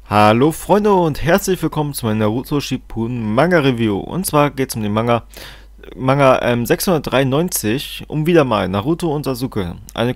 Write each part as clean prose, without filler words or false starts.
Hallo Freunde und herzlich willkommen zu meinem Naruto Shippuden Manga Review. Und zwar geht es um den Manga 693, um wieder mal Naruto und Sasuke. Eine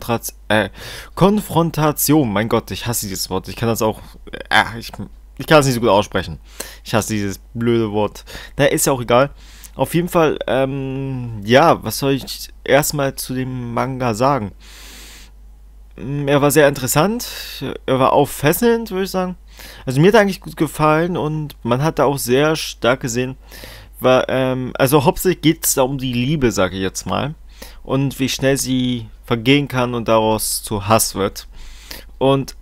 Konfrontation. Mein Gott, ich hasse dieses Wort. Ich kann das auch, ich kann es nicht so gut aussprechen. Ich hasse dieses blöde Wort. Na, ist ja auch egal. Auf jeden Fall, ja, was soll ich erstmal zu dem Manga sagen? Er war sehr interessant, er war auch fesselnd, würde ich sagen. Also mir hat er eigentlich gut gefallen und man hat da auch sehr stark gesehen, also hauptsächlich geht es da um die Liebe, sage ich jetzt mal. Und wie schnell sie vergehen kann und daraus zu Hass wird. Und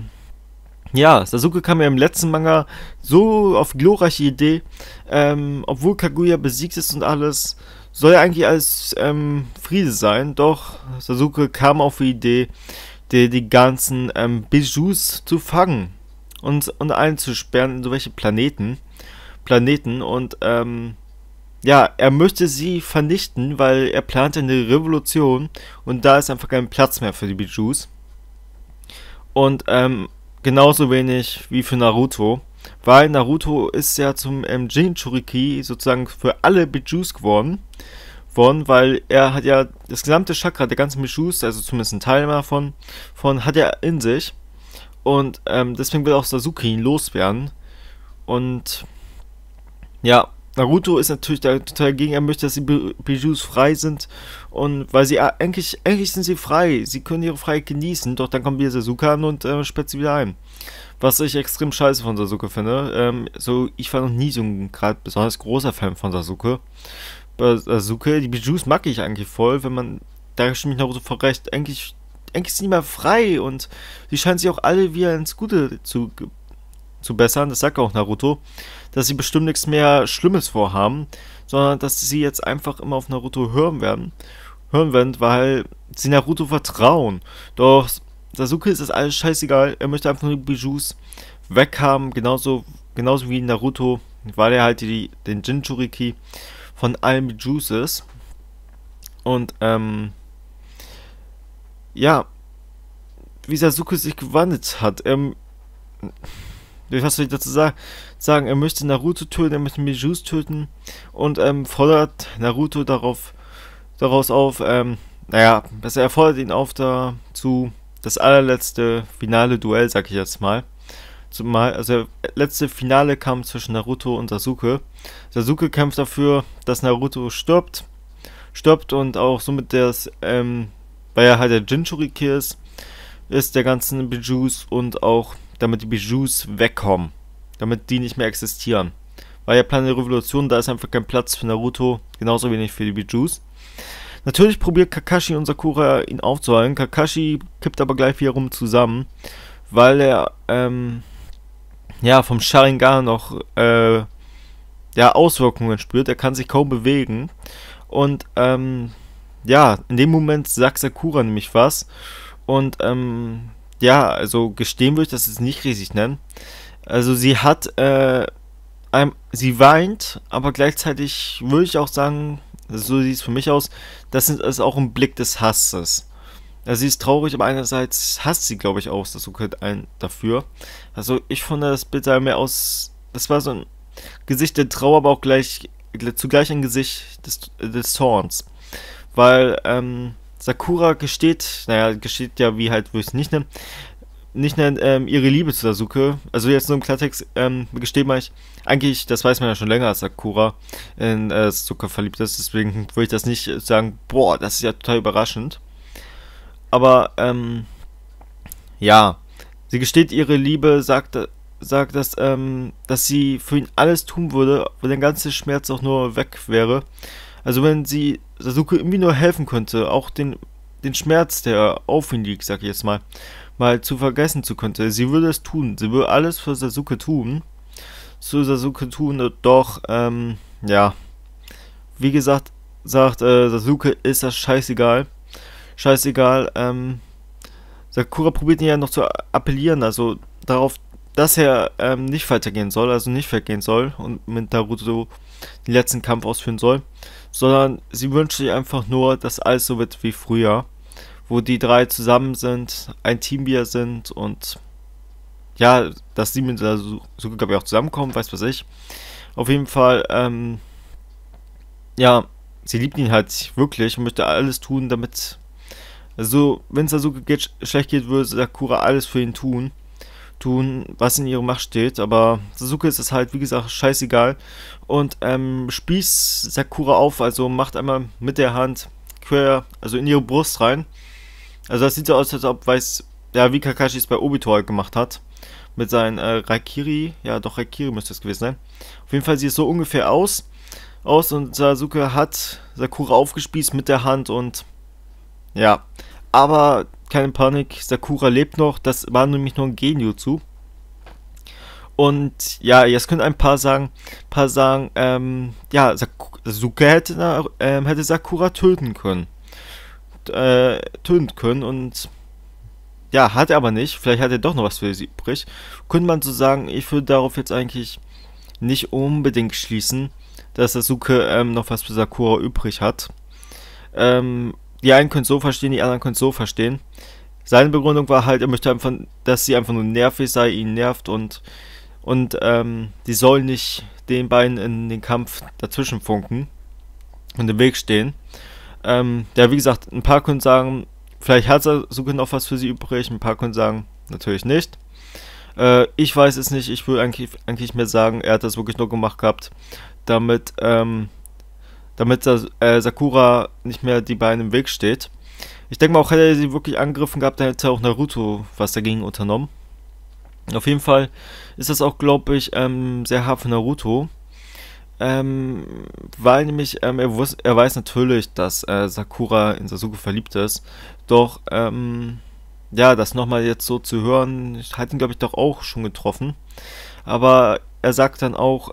ja, Sasuke kam ja im letzten Manga so auf glorreiche Idee, obwohl Kaguya besiegt ist und alles, soll ja eigentlich alles Friede sein, doch Sasuke kam auf die Idee, die ganzen Bijous zu fangen und einzusperren in so welche Planeten und ja, er möchte sie vernichten, weil er plante eine Revolution und da ist einfach kein Platz mehr für die Bijous. Und genauso wenig wie für Naruto, weil Naruto ist ja zum Jinchuriki sozusagen für alle Bijous worden, weil er hat ja das gesamte Chakra der ganzen Bijous, also zumindest ein Teil davon hat er in sich. Und deswegen will auch Sasuke ihn loswerden. Und ja, Naruto ist natürlich da total gegen, er möchte, dass die Bijous frei sind. Und weil sie eigentlich sind sie frei, sie können ihre Freiheit genießen, doch dann kommt wieder Sasuke an und sperrt sie wieder ein. Was ich extrem scheiße von Sasuke finde. Ich war noch nie so ein gerade besonders großer Fan von Sasuke. Bei Sasuke, die Bijous mag ich eigentlich voll, da stimme ich Naruto voll recht, eigentlich sind die mal frei und sie scheinen sich auch alle wieder ins Gute zu bessern, das sagt auch Naruto, dass sie bestimmt nichts mehr Schlimmes vorhaben, sondern dass sie jetzt einfach immer auf Naruto hören werden, weil sie Naruto vertrauen. Doch Sasuke ist das alles scheißegal, er möchte einfach nur die Bijous weghaben, genauso wie Naruto, weil er halt den Jinchuriki von allen Bijous ist. Und ja, wie Sasuke sich gewandelt hat. Was soll ich dazu sagen? Er möchte Naruto töten, er möchte Bijous töten und fordert Naruto daraus auf, er fordert ihn auf dazu, das allerletzte finale Duell, sag ich jetzt mal. Also der letzte Finale kam zwischen Naruto und Sasuke. Sasuke kämpft dafür, dass Naruto stirbt und auch somit weil er halt der Jinchuriki ist der ganzen Bijous und auch damit die Bijous wegkommen, damit die nicht mehr existieren. Weil er plant eine Revolution, da ist einfach kein Platz für Naruto, genauso wenig für die Bijous. Natürlich probiert Kakashi und Sakura ihn aufzuhalten. Kakashi kippt aber gleich wiederum zusammen, weil er vom Sharingan noch Auswirkungen spürt. Er kann sich kaum bewegen und in dem Moment sagt Sakura nämlich was. Und also gestehen würde ich das jetzt nicht richtig nennen. Also sie sie weint, aber gleichzeitig würde ich auch sagen, so sieht es für mich aus, das ist auch ein Blick des Hasses. Also sie ist traurig, aber einerseits hasst sie, glaube ich, auch Sasuke dafür. Also ich fand das Bild sah mehr aus, das war so ein Gesicht der Trauer, aber auch zugleich ein Gesicht des Zorns. Weil Sakura gesteht ja, wie halt, würde ich es nicht nennen, ihre Liebe zu Sasuke. Also jetzt nur im Klartext, gesteht mal eigentlich, das weiß man ja schon länger, dass Sakura in Sasuke verliebt ist, deswegen würde ich das nicht sagen, boah, das ist ja total überraschend. Aber, sie gesteht ihre Liebe, sagt, dass sie für ihn alles tun würde, wenn der ganze Schmerz auch nur weg wäre. Also wenn sie Sasuke irgendwie nur helfen könnte, auch den Schmerz, der auf ihn liegt, sag ich jetzt mal zu vergessen zu könnte. Sie würde es tun. Sie würde alles für Sasuke tun. Doch, wie gesagt, sagt Sasuke, ist das scheißegal. Sakura probiert ihn ja noch zu appellieren, also darauf, dass er nicht weitergehen soll, also nicht weggehen soll und mit Naruto den letzten Kampf ausführen soll, sondern sie wünscht sich einfach nur, dass alles so wird wie früher, wo die drei zusammen sind, ein Team wieder sind und ja, dass sie mit Sasuke, glaube ich, auch zusammenkommen, weiß was ich. Auf jeden Fall, ja, sie liebt ihn halt wirklich und möchte alles tun, damit, also, wenn Sasuke schlecht geht, würde Sakura alles für ihn tun, was in ihrer Macht steht. Aber Sasuke ist es halt, wie gesagt, scheißegal. Und spießt Sakura auf, also macht einmal mit der Hand quer, also in ihre Brust rein. Also das sieht so aus, als ob, weiß, ja, wie Kakashi es bei Obito halt gemacht hat. Mit seinen Raikiri, ja doch, Raikiri müsste es gewesen sein. Auf jeden Fall sieht es so ungefähr aus und Sasuke hat Sakura aufgespießt mit der Hand und ja. Aber keine Panik, Sakura lebt noch, das war nämlich nur ein Genjutsu. Und ja, jetzt können ein paar sagen, ja, Sasuke hätte Sakura töten können und ja, hat er aber nicht. Vielleicht hat er doch noch was für sie übrig. Könnte man so sagen, ich würde darauf jetzt eigentlich nicht unbedingt schließen, dass Sasuke noch was für Sakura übrig hat. Die einen können es so verstehen, die anderen können es so verstehen. Seine Begründung war halt, er möchte einfach, dass sie einfach nur nervig sei, ihn nervt und die sollen nicht den beiden in den Kampf dazwischen funken und im Weg stehen. Ja, wie gesagt, ein paar können sagen, vielleicht hat Sasuke noch was für sie übrig, ein paar können sagen, natürlich nicht. Ich weiß es nicht, ich würde eigentlich mehr sagen, er hat das wirklich nur gemacht gehabt, damit, damit Sakura nicht mehr die beiden im Weg steht. Ich denke mal auch, hätte er sie wirklich angegriffen gehabt, dann hätte auch Naruto was dagegen unternommen. Auf jeden Fall ist das auch, glaube ich, sehr hart für Naruto. Weil nämlich er weiß natürlich, dass Sakura in Sasuke verliebt ist. Doch, ja, das nochmal jetzt so zu hören, hat ihn, glaube ich, doch auch schon getroffen. Aber er sagt dann auch,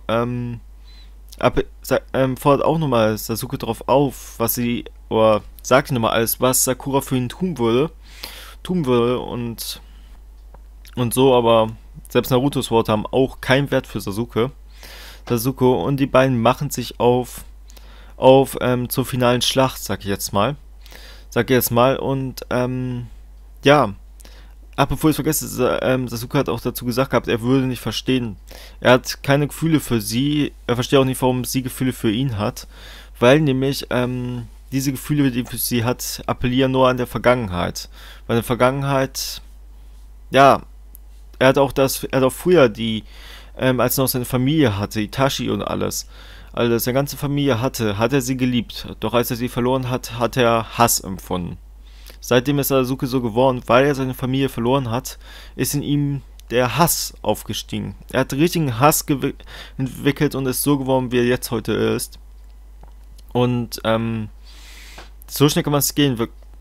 fordert auch nochmal Sasuke darauf auf, oder sagt ihm nochmal alles, was Sakura für ihn tun würde und so, aber selbst Narutos Worte haben auch keinen Wert für Sasuke und die beiden machen sich auf zur finalen Schlacht, sag ich jetzt mal und ja, bevor ich es vergesse, Sasuke hat auch dazu gesagt gehabt, er würde nicht verstehen. Er hat keine Gefühle für sie. Er versteht auch nicht, warum sie Gefühle für ihn hat. Weil nämlich diese Gefühle, die er für sie hat, appellieren nur an der Vergangenheit. Weil in der Vergangenheit, ja, er hat auch früher als er noch seine Familie hatte, Itachi und alles, seine ganze Familie hat er sie geliebt. Doch als er sie verloren hat, hat er Hass empfunden. Seitdem ist Sasuke so geworden, weil er seine Familie verloren hat, ist in ihm der Hass aufgestiegen. Er hat richtigen Hass entwickelt und ist so geworden, wie er jetzt heute ist. Und so schnell kann man es gehen.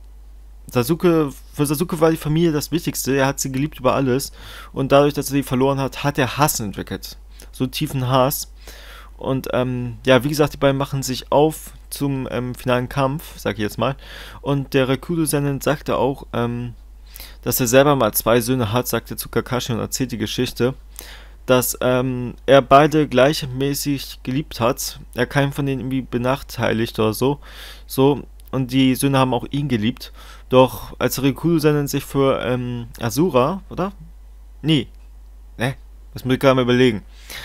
Für Sasuke war die Familie das Wichtigste. Er hat sie geliebt über alles. Und dadurch, dass er sie verloren hat, hat er Hass entwickelt. So tiefen Hass. Und ja, wie gesagt, die beiden machen sich auf zum finalen Kampf, sag ich jetzt mal. Und der Rikudo-Senin sagte auch, dass er selber mal 2 Söhne hat, sagte zu Kakashi und erzählt die Geschichte, dass er beide gleichmäßig geliebt hat. Er keinen von denen irgendwie benachteiligt oder so. Und die Söhne haben auch ihn geliebt. Doch als Rikudo-Senin sich für Asura, oder? Nee. Ne? Das muss ich gerade mal überlegen.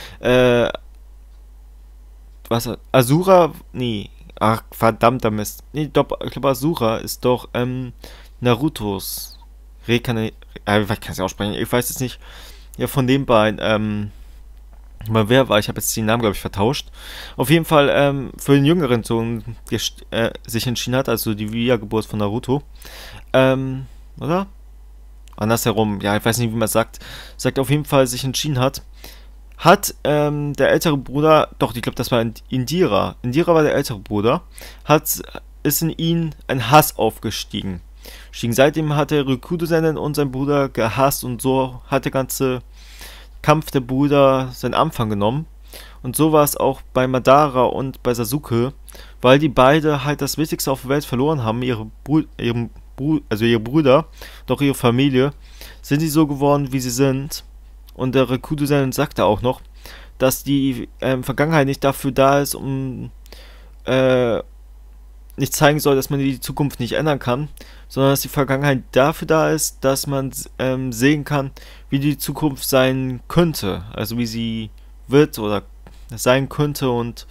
Asura? Nee. Ach, verdammter Mist. Nee, ich glaube Asura ist doch Narutos ich kann es ja aussprechen, ich weiß jetzt nicht. Ja, von den beiden, mal wer war, ich habe jetzt den Namen, glaube ich, vertauscht. Auf jeden Fall, für den jüngeren Sohn sich entschieden hat, also die Wiedergeburt von Naruto. Oder? Andersherum, ja, ich weiß nicht, wie man es sagt auf jeden Fall, sich entschieden hat der ältere Bruder, doch, ich glaube, das war Indira. Indira war der ältere Bruder, ist in ihn ein Hass aufgestiegen. Seitdem hat der Rikudo-Senin und sein Bruder gehasst und so hat der ganze Kampf der Brüder seinen Anfang genommen. Und so war es auch bei Madara und bei Sasuke, weil die beide halt das Wichtigste auf der Welt verloren haben, ihre Brüder, doch ihre Familie, sind sie so geworden, wie sie sind. Und der Rikudo-Senin sagte auch noch, dass die Vergangenheit nicht dafür da ist, nicht zeigen soll, dass man die Zukunft nicht ändern kann, sondern dass die Vergangenheit dafür da ist, dass man sehen kann, wie die Zukunft sein könnte, also wie sie wird oder sein könnte. Und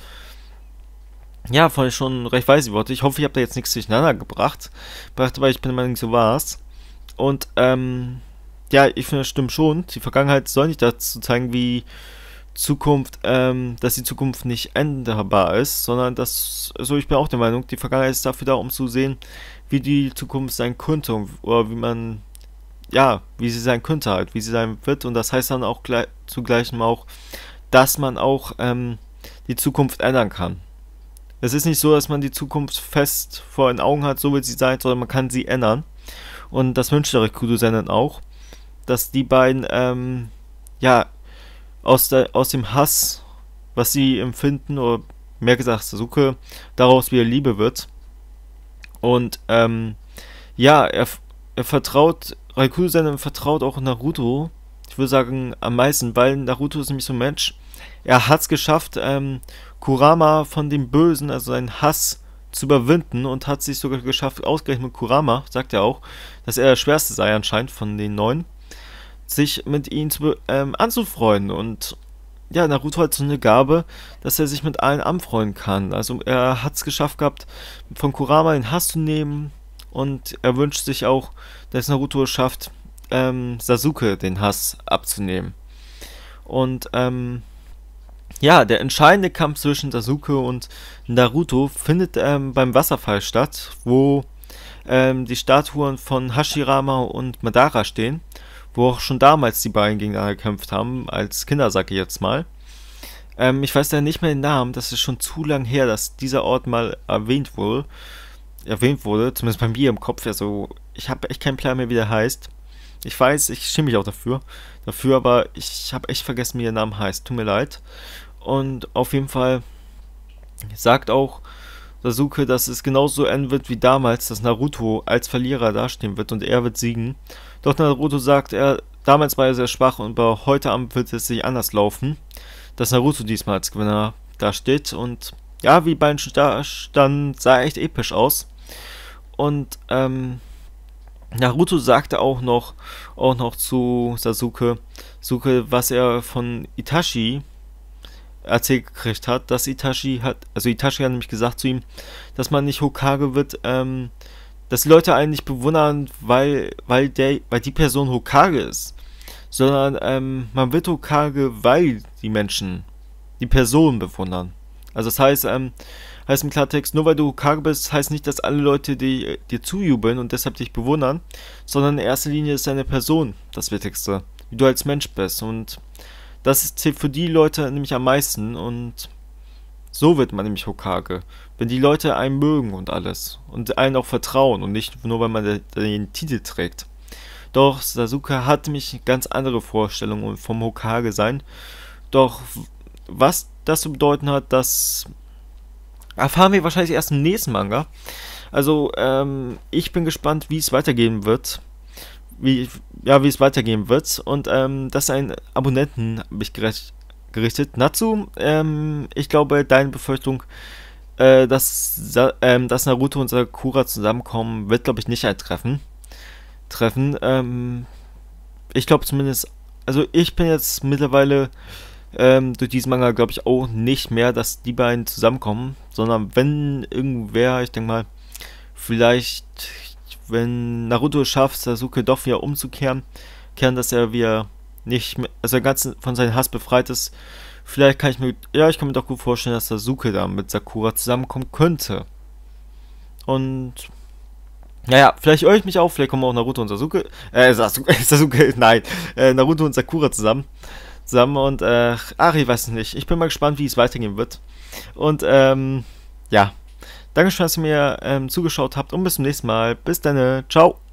ja, fand ich schon recht weise Worte. Ich hoffe, ich habe da jetzt nichts durcheinander gebracht, weil ich bin der Meinung, so war es. Und ja, ich finde, das stimmt schon. Die Vergangenheit soll nicht dazu zeigen, wie Zukunft, dass die Zukunft nicht änderbar ist, sondern dass, also ich bin auch der Meinung, die Vergangenheit ist dafür da, um zu sehen, wie die Zukunft sein könnte oder wie man, ja, wie sie sein könnte halt, wie sie sein wird. Und das heißt dann auch zugleich auch, dass man auch die Zukunft ändern kann. Es ist nicht so, dass man die Zukunft fest vor den Augen hat, so wird sie sein, sondern man kann sie ändern. Und das wünscht der Rikudo-Sendern auch, dass die beiden, ja, aus dem Hass, was sie empfinden, oder mehr gesagt Sasuke, daraus wieder Liebe wird. Und ja, er vertraut, Raikkonen vertraut auch Naruto, ich würde sagen am meisten, weil Naruto ist nämlich so ein Mensch, er hat es geschafft, Kurama von dem Bösen, also seinen Hass, zu überwinden und hat sich sogar geschafft, ausgerechnet mit Kurama, sagt er auch, dass er der Schwerste sei anscheinend von den Neuen, sich mit ihnen anzufreunden. Und ja, Naruto hat so eine Gabe, dass er sich mit allen anfreunden kann. Also er hat es geschafft gehabt, von Kurama den Hass zu nehmen, und er wünscht sich auch, dass Naruto es schafft, Sasuke den Hass abzunehmen. Und ja, der entscheidende Kampf zwischen Sasuke und Naruto findet beim Wasserfall statt, wo die Statuen von Hashirama und Madara stehen, wo auch schon damals die beiden gegeneinander gekämpft haben, als Kinder, sag ich jetzt mal. Ich weiß ja nicht mehr den Namen, das ist schon zu lang her, dass dieser Ort mal erwähnt wurde, zumindest bei mir im Kopf. Also ich habe echt keinen Plan mehr, wie der heißt. Ich weiß, ich schäme mich auch dafür, aber ich habe echt vergessen, wie der Name heißt. Tut mir leid. Und auf jeden Fall sagt auch Sasuke, dass es genauso enden wird wie damals, dass Naruto als Verlierer dastehen wird und er wird siegen. Doch Naruto sagt, damals war er sehr schwach und bei heute Abend wird es sich anders laufen, dass Naruto diesmal als Gewinner dasteht. Und ja, wie die beiden da standen, sah echt episch aus. Und Naruto sagte auch noch zu Sasuke, was er von Itachi erzählt gekriegt hat, dass Itachi hat nämlich gesagt zu ihm, dass man nicht Hokage wird, dass die Leute einen nicht bewundern, weil die Person Hokage ist, sondern man wird Hokage, weil die Menschen die Person bewundern. Also das heißt im Klartext, nur weil du Hokage bist, heißt nicht, dass alle Leute dir zujubeln und deshalb dich bewundern, sondern in erster Linie ist deine Person das Wichtigste, wie du als Mensch bist, und das zählt für die Leute nämlich am meisten, und so wird man nämlich Hokage. Wenn die Leute einen mögen und alles und einen auch vertrauen und nicht nur, weil man den Titel trägt. Doch Sasuke hat nämlich ganz andere Vorstellungen vom Hokage sein. Doch was das zu bedeuten hat, das erfahren wir wahrscheinlich erst im nächsten Manga. Also ich bin gespannt, wie es weitergehen wird. Wie es weitergehen wird. Und das ist ein Abonnenten, habe ich gerichtet. Natsu, ich glaube, deine Befürchtung, dass Naruto und Sakura zusammenkommen, wird, glaube ich, nicht eintreffen. Ich glaube zumindest, also ich bin jetzt mittlerweile durch diesen Manga, glaube ich, auch nicht mehr, dass die beiden zusammenkommen, sondern wenn irgendwer, ich denke mal, vielleicht, wenn Naruto es schafft, Sasuke doch wieder umzukehren, dass er wieder nicht mehr, also ganz von seinem Hass befreit ist, vielleicht ich kann mir doch gut vorstellen, dass Sasuke da mit Sakura zusammenkommen könnte. Und naja, vielleicht irre ich mich auch, vielleicht kommen auch Naruto und Sasuke, nein, Naruto und Sakura zusammen und ich weiß nicht, ich bin mal gespannt, wie es weitergehen wird. Und ja, Dankeschön, dass ihr mir zugeschaut habt, und bis zum nächsten Mal. Bis dann, ciao.